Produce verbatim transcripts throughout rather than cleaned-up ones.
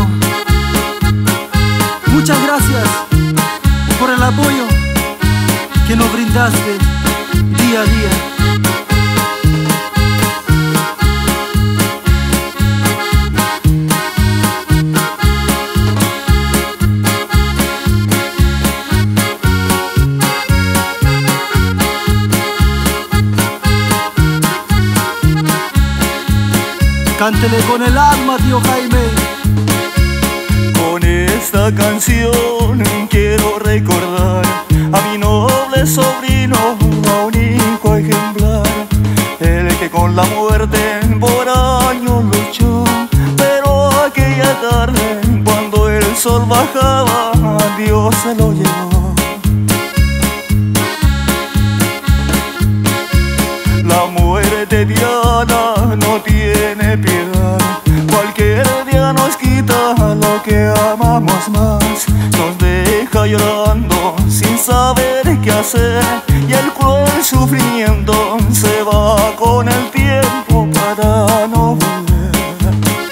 hermano. Muchas gracias por el apoyo que nos brindaste día a día. Cántele con el alma, tío Jaime. Con esta canción quiero recordar a mi noble sobrino, a un hijo ejemplar, el que con la muerte por años luchó, pero aquella tarde cuando el sol bajaba, Dios se lo llevó. La muerte diana no tiene piedad, cualquier día nos quita lo que amamos más, nos deja llorando sin saber qué hacer, y el cruel sufrimiento se va con el tiempo para no volver.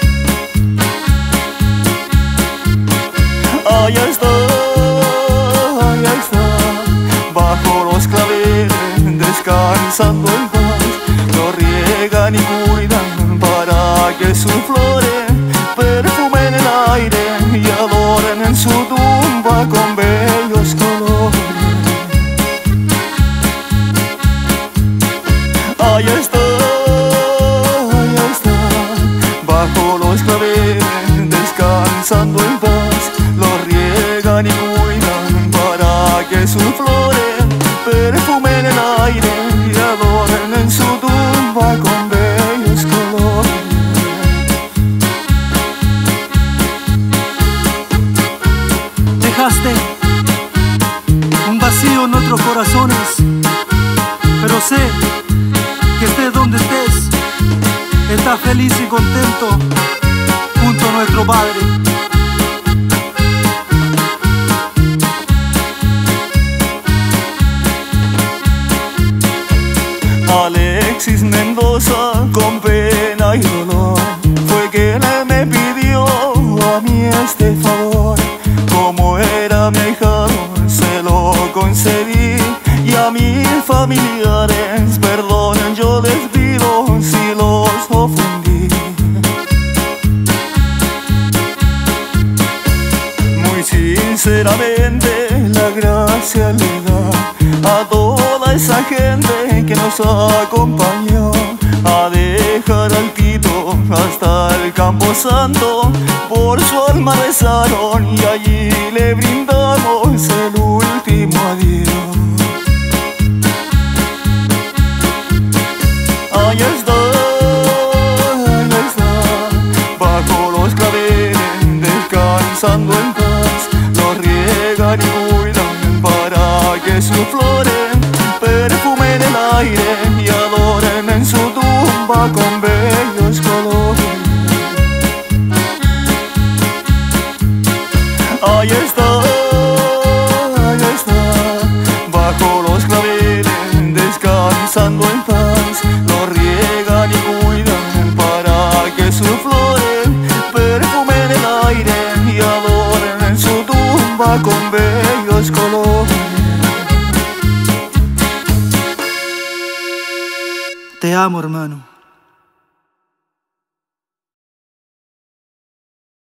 Allá está, allá está, bajo los claveles, descansando en paz, lo riegan y cuidan para que sus flores perfumen el aire y adoren en su tumba con bellos colores. Allá está, allá está, bajo los claveles, descansando en paz, lo riegan y cuidan para que sus flores perfumen el aire y adoren en su tumba con bellos colores. Dejaste un vacío en nuestros corazones, pero sé que estés donde estés, estás feliz y contento junto a nuestro Padre. Alexis Mendoza, con pena y dolor, fue quien me pidió a mí este favor. Como era mi ahijado, se lo concedí, y a mis familiares, perdonen, yo les pido si los ofendí. Muy sinceramente, la gracia le da a toda esa gente que nos acompañó a dejar al Tito hasta el Campo Santo. Por su alma rezaron y allí le brindamos el último adiós. Allá está, allá está, bajo los claveles, descansando en paz, lo riegan y cuidan para que sus flores perfumen el aire y adoren en su tumba con bellos colores. Allá está, allá está, bajo los claveles, descansando en paz, lo riegan y cuidan para que sus flores perfumen el aire y adoren en su tumba con bellos colores. Te amo, hermano.